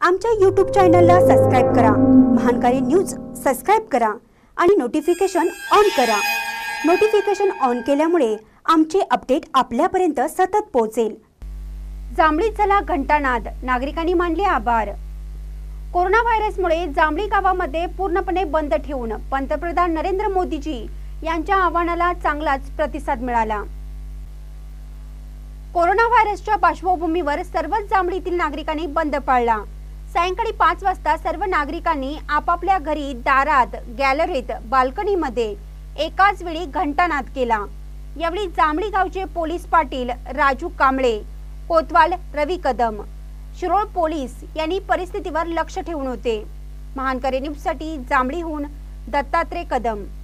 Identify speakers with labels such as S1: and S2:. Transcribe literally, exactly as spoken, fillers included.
S1: आमच्या यूट्यूब चॅनलला सबस्क्राइब करा, महानकारी न्यूज सबस्क्राइब करा आणि नोटिफिकेशन ऑन करा। नोटिफिकेशन ऑन केल्यामुळे आमचे अपडेट आपल्यापर्यंत सतत पोहोचेल। जांभळीत झाला घंटानाद, नागरिकांनी मानले आभार। कोरोना व्हायरसमुळे जांभळी गावामध्ये पूर्णपणे बंद ठेवून पंतप्रधान नरेंद्र मोदीजी यांच्या आवाहनाला चांगलाच प्रतिसाद मिळाला। कोरोना व्हायरसच्या पार्श्वभूमीवर सर्वच जांभळीतील नागरिकांनी बंद पाळला। सायंकाळी पाच वाजता सर्व नागरिकांनी आपापल्या घरी, दारात, गॅलरीत, बाल्कनीमध्ये एकाच वेळी घंटानाद केला। यावेळी जांभळी गावचे पोलीस पाटील राजू कांबळे, कोतवाल रवी कदम, शिरोळ पोलीस यांनी परिस्थितीवर लक्ष ठेवून होते। महानकारी न्यूजसाठी जांभळीहून दत्तात्रय कदम।